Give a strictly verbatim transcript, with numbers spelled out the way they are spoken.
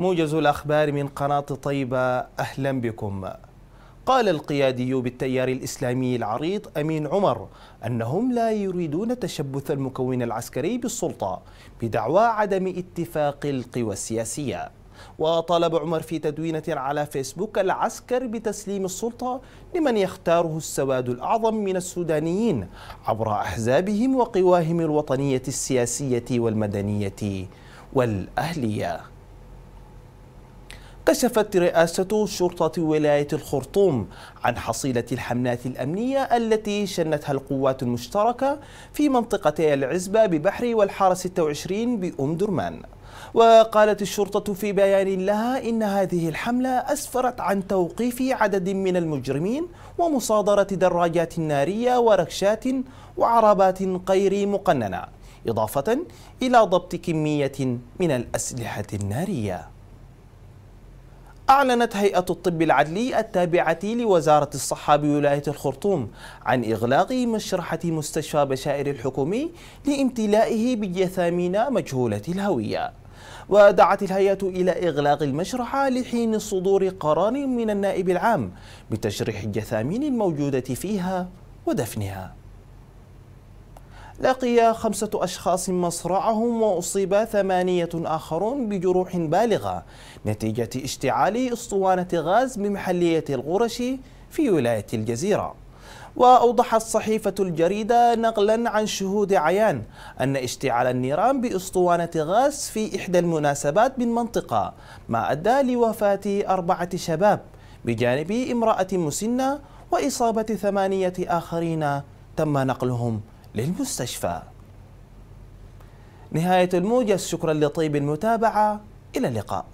موجز الأخبار من قناة طيبة، أهلا بكم. قال القيادي بالتيار الإسلامي العريض أمين عمر أنهم لا يريدون تشبث المكون العسكري بالسلطة بدعوى عدم اتفاق القوى السياسية. وطالب عمر في تدوينة على فيسبوك العسكر بتسليم السلطة لمن يختاره السواد الأعظم من السودانيين عبر أحزابهم وقواهم الوطنية السياسية والمدنية والأهلية. كشفت رئاسة شرطة ولاية الخرطوم عن حصيلة الحملات الأمنية التي شنتها القوات المشتركة في منطقتي العزبة ببحري والحارة ستة وعشرين بأم درمان. وقالت الشرطة في بيان لها إن هذه الحملة أسفرت عن توقيف عدد من المجرمين ومصادرة دراجات نارية وركشات وعربات غير مقننة، إضافة إلى ضبط كمية من الأسلحة النارية. أعلنت هيئة الطب العدلي التابعة لوزارة الصحة بولاية الخرطوم عن إغلاق مشرحة مستشفى بشائر الحكومي لامتلائه بجثامين مجهولة الهوية. ودعت الهيئة إلى إغلاق المشرحة لحين صدور قرار من النائب العام بتشريح الجثامين الموجودة فيها ودفنها. لقي خمسة أشخاص مصرعهم وأصيب ثمانية آخرون بجروح بالغة نتيجة اشتعال أسطوانة غاز بمحلية الغرش في ولاية الجزيرة. وأوضحت صحيفة الجريدة نقلا عن شهود عيان أن اشتعال النيران بأسطوانة غاز في إحدى المناسبات بالمنطقة ما أدى لوفاة أربعة شباب بجانب امرأة مسنة وإصابة ثمانية آخرين تم نقلهم للمستشفى. نهاية الموجز، شكرا لطيب المتابعة، إلى اللقاء.